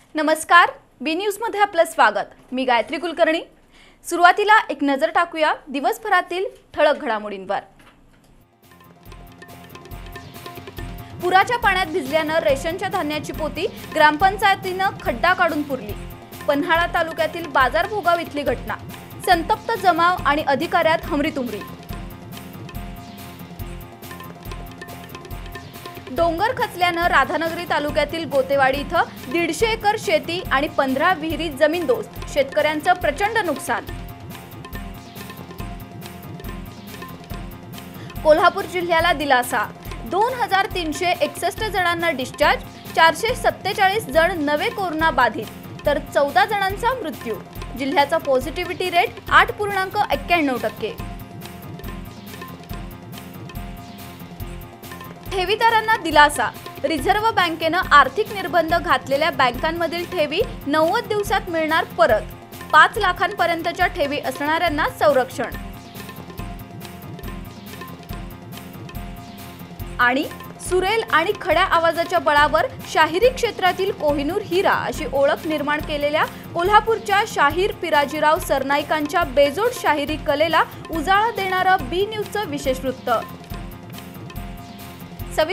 नमस्कार, बी न्यूज मध्ये आपलं स्वागत। मी गायत्री कुलकर्णी। सुरुवातीला एक नजर टाकूया दिवसभरातील ठळक घडामोडींवर। पुराच्या पाण्यात भिजल्यानं रेशनच्या धान्याची पोती ग्रामपंचायतीनं खड्डा काढून पुरली। पन्हाळा तालुक्यातील बाजार भोगाव इथली घटना, संतप्त जमाव आणि अधिकाऱ्यात हमरीतुमरी। डोंगर खचल्यानं राधानगरी तालुक्यातील गोतेवाडी इथं 150 एकर शेती आणि 15 विहिरी जमीनदोस्त, शेतकऱ्यांचं प्रचंड नुकसान। कोल्हापूर जिल्ह्याला दिलासा, 2361 जणांना डिस्चार्ज, 447 जण नवे कोरोना बाधित तर 14 जणांचा मृत्यू। जिल्ह्याचा पॉझिटिव्हिटी रेट 8.91%। ठेवीदारांना दिलासा, रिझर्व्ह बँकेनं आर्थिक निर्बंध घातलेल्या बँकांमधील ठेवी 90 दिवसात मिळणार परत। 5 लाखांपर्यंतच्या ठेवी असणाऱ्यांना संरक्षण। आणि सुरेल आणि खड्या आवाजाच्या बळावर शाहिरी क्षेत्रातील कोहिनूर हिरा अशी ओळख निर्माण केलेल्या कोल्हापूरच्या शाहीर पिराजीराव सरनाईकांच्या बेजोड शाहिरी कलेला उजाळा देणारं बी न्यूजचं विशेष वृत्त।